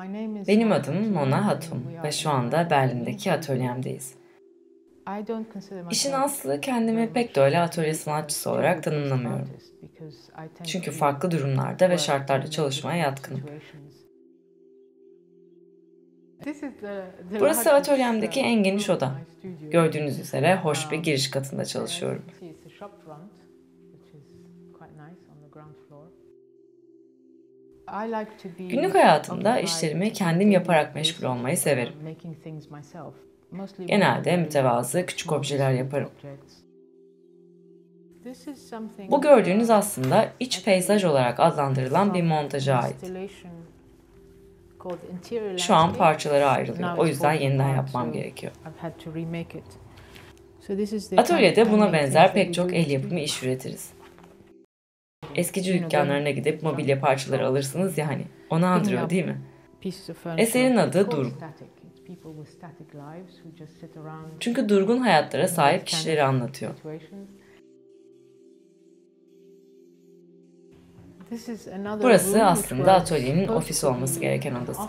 Benim adım Mona Hatun ve şu anda Berlin'deki atölyemdeyiz. İşin aslı kendimi pek de öyle atölye sanatçısı olarak tanımlamıyorum. Çünkü farklı durumlarda ve şartlarda çalışmaya yatkınım. Burası atölyemdeki en geniş oda. Gördüğünüz üzere hoş bir giriş katında çalışıyorum. Günlük hayatımda işlerimi kendim yaparak meşgul olmayı severim. Genelde mütevazı küçük objeler yaparım. Bu gördüğünüz aslında iç peyzaj olarak adlandırılan bir montaja ait. Şu an parçalara ayrılıyor. O yüzden yeniden yapmam gerekiyor. Atölyede buna benzer pek çok el yapımı iş üretiriz. Eskici dükkanlarına gidip mobilya parçaları alırsınız ya hani. Onu andırıyor değil mi? Eserin adı Durgun. Çünkü durgun hayatlara sahip kişileri anlatıyor. Burası aslında atölyenin ofisi olması gereken odası.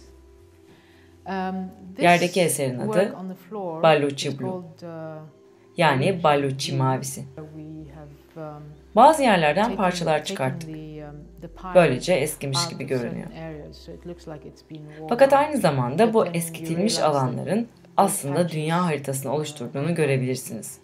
Yerdeki eserin adı Ballucci Blue, yani Ballucci mavisi. Bazı yerlerden parçalar çıkarttık. Böylece eskimiş gibi görünüyor. Fakat aynı zamanda bu eskitilmiş alanların aslında dünya haritasını oluşturduğunu görebilirsiniz.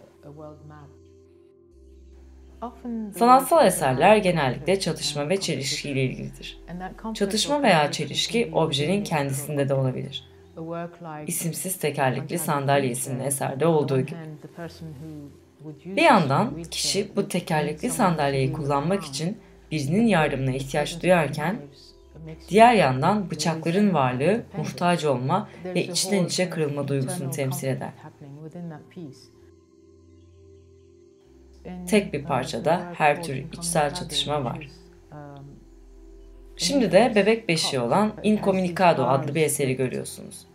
Sanatsal eserler genellikle çatışma ve çelişkiyle ilgilidir. Çatışma veya çelişki objenin kendisinde de olabilir. İsimsiz tekerlekli sandalye isimli eserde olduğu gibi. Bir yandan kişi bu tekerlekli sandalyeyi kullanmak için birinin yardımına ihtiyaç duyarken, diğer yandan bıçakların varlığı, muhtaç olma ve içten içe kırılma duygusunu temsil eder. Tek bir parçada her tür içsel çatışma var. Şimdi de bebek beşiği olan Incommunicado adlı bir eseri görüyorsunuz.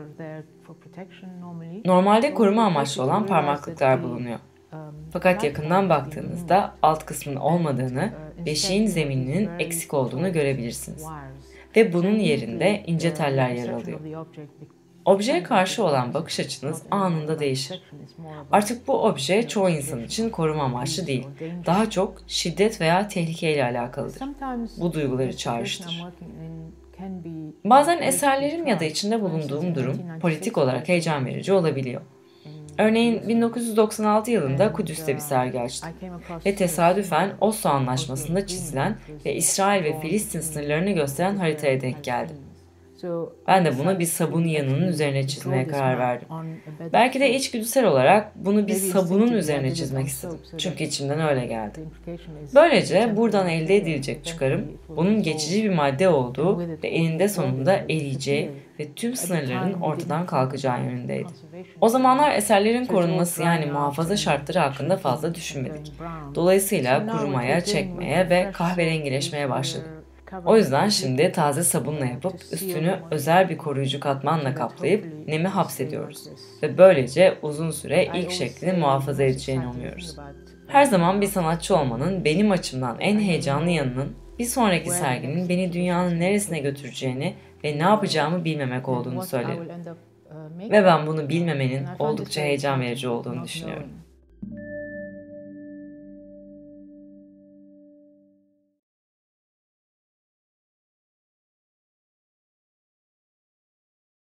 Normalde koruma amaçlı olan parmaklıklar bulunuyor. Fakat yakından baktığınızda alt kısmın olmadığını, beşiğin zemininin eksik olduğunu görebilirsiniz. Ve bunun yerinde ince teller yer alıyor. Objeye karşı olan bakış açınız anında değişir. Artık bu obje çoğu insan için koruma amaçlı değil, daha çok şiddet veya tehlikeyle alakalıdır. Bu duyguları çağrıştırır. Bazen eserlerim ya da içinde bulunduğum durum politik olarak heyecan verici olabiliyor. Örneğin 1996 yılında Kudüs'te bir sergi açtım ve tesadüfen Oslo Anlaşması'nda çizilen ve İsrail ve Filistin sınırlarını gösteren haritaya denk geldim. Ben de bunu bir sabun yanının üzerine çizmeye karar verdim. Belki de içgüdüsel olarak bunu bir sabunun üzerine çizmek istedim. Çünkü içimden öyle geldi. Böylece buradan elde edilecek çıkarım, bunun geçici bir madde olduğu ve eninde sonunda eriyeceği ve tüm sınırların ortadan kalkacağı yönündeydi. O zamanlar eserlerin korunması yani muhafaza şartları hakkında fazla düşünmedik. Dolayısıyla kurumaya, çekmeye ve kahverengileşmeye başladı. O yüzden şimdi taze sabunla yapıp üstünü özel bir koruyucu katmanla kaplayıp nemi hapsediyoruz ve böylece uzun süre ilk şeklini muhafaza edeceğini umuyoruz. Her zaman bir sanatçı olmanın benim açımdan en heyecanlı yanının bir sonraki serginin beni dünyanın neresine götüreceğini ve ne yapacağımı bilmemek olduğunu söylerim. Ve ben bunu bilmemenin oldukça heyecan verici olduğunu düşünüyorum.